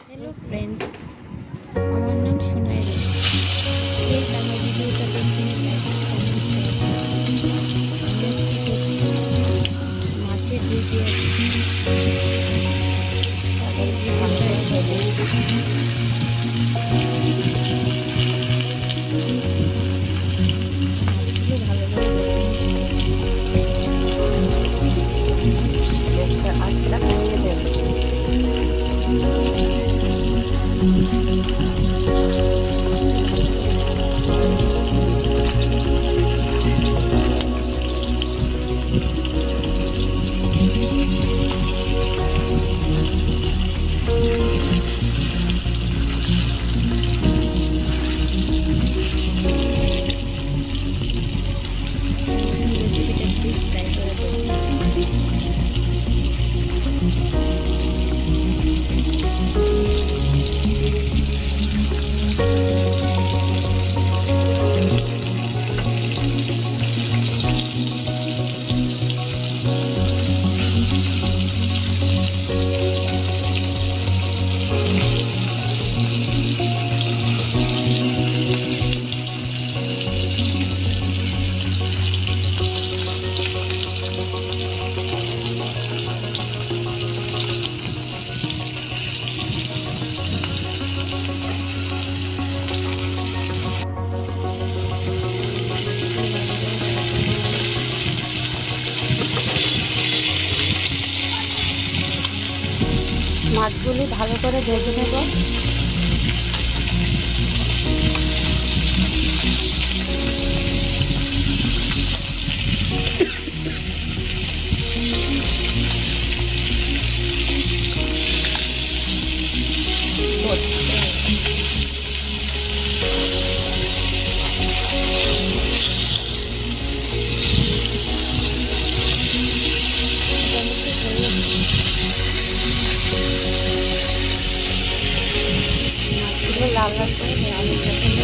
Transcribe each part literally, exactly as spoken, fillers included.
Hello friends, আমার নাম সুনাই রায়। Please আমার ভিডিওটা দেখে লাইক কমেন্ট শেয়ার করুন। মাছের রেসিপি মাছগুলো ভালো করে দেখতে আসলে খাইয়ে দেবে। রেসিপিটা প্লিজ ট্রাই করে দেখুন। মাছগুলি ভালো করে ভেজে নেব। মাছগুলো লাল লাল করে আমি পছন্দ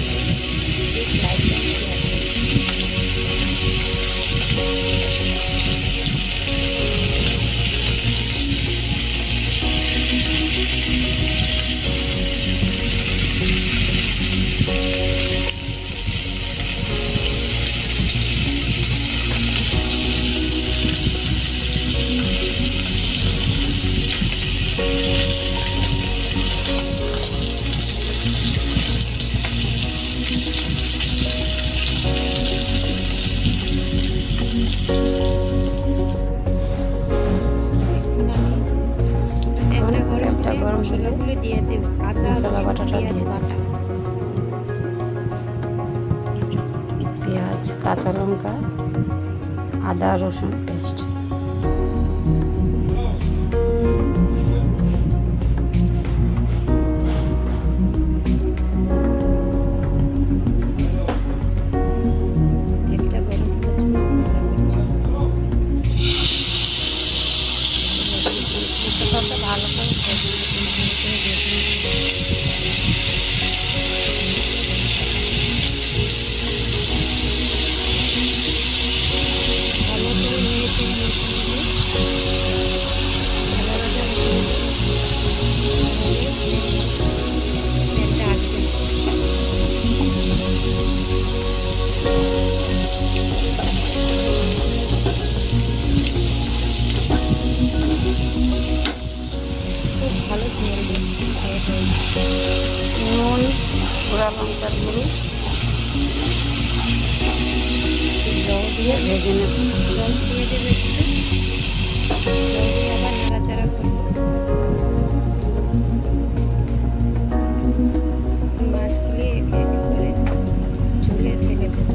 মশলাগুলো দিয়ে দেব। আদা, রসুন, পেঁয়াজ বাটা, পেঁয়াজ, কাঁচা লঙ্কা, আদা রসুন পেস্ট। তেলটা গরম হচ্ছে না, অপেক্ষা করছি। ভালো করে ভালো করে নিয়েছে তেলটা আসবে। খুব ভালো স্মেল দিচ্ছে। নুন, পোড়া লঙ্কার গুঁড়ো জল দিয়ে ভেজে নেব। জল দিয়ে দেবে একটু। জল দিয়ে আবার নাড়াচাড়া করবো। মাছগুলি একে একে করে ঝুলে ফেলে দেবো।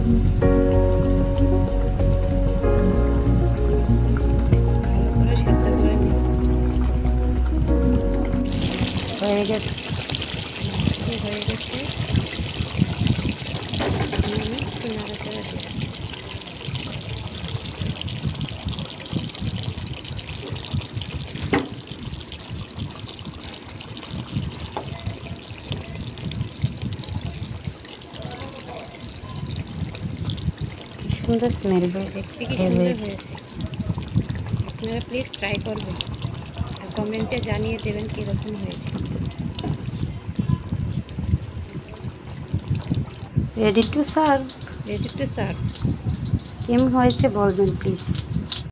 ভালো করে সেদ্ধ করে নেব। হয়ে গেছে। মাছগুলি হয়ে গেছে। আমি একটু নাড়াচাড়া দেবো। সুন্দর স্মেল দেখতে কি সুন্দর হয়েছে। আপনারা প্লিজ ট্রাই করবেন আর কমেন্টে জানিয়ে দেবেন কীরকম হয়েছে। Ready to serve. Ready to serve. কেমন হয়েছে বলবেন প্লিজ।